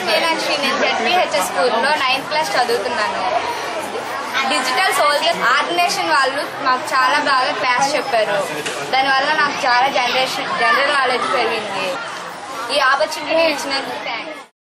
మీనాక్షి, నేను ZPHS స్కూల్లో 9th class చదువుతున్నాను. డిజిటల్ సోల్జర్ ఆర్గనైజేషన్ వాళ్ళు మాకు చాలా బాగా క్లాస్ చెప్పారు. దానివల్ల నాకు చాలా జనరల్ నాలెడ్జ్ పెరిగింది. ఈ ఆపర్చునిటీ ఇచ్చినందుకు థ్యాంక్స్.